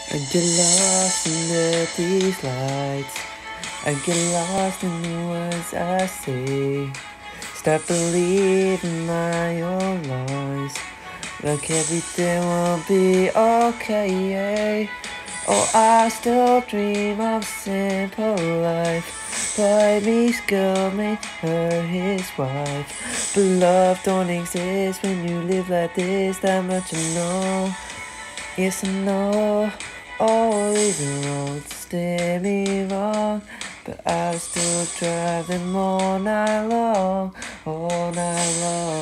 I get lost in these lights. I get lost in the words I say. Start believing my own lies. Like everything will be okay. Oh, I still dream of a simple life. Boy meets girl, make her his wife. But love don't exist when you live like this. That much I know. Yes, I know. All these roads steer me wrong, but I still drive them all night long, all night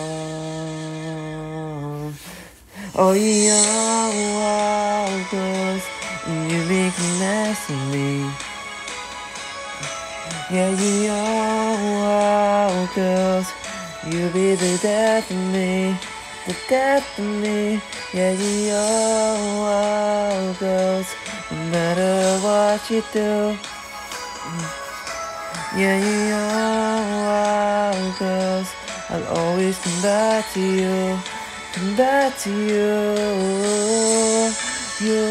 long. Oh, you young wild girls, you make a mess of me. Yeah, you young wild girls, you be the death of me, the death of me. Yeah, you young wild girls, no matter what you do. Yeah, you young wild girls, I'll always come back to you, come back to you. You,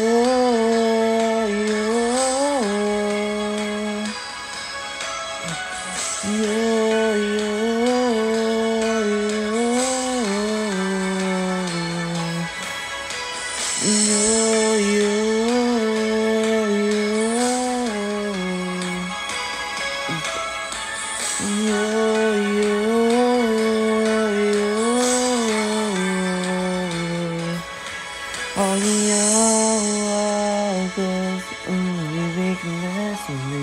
all you young wild girls, you make a mess of me.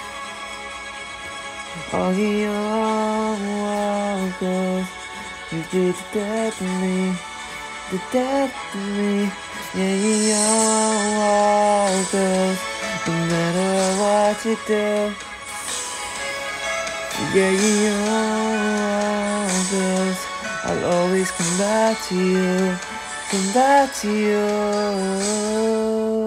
All you young wild girls, you be the death of me, the death of me. Yeah, you young wild girls, no matter what you do. Yeah, you young wild girls, I'll always come back to you, come back to you.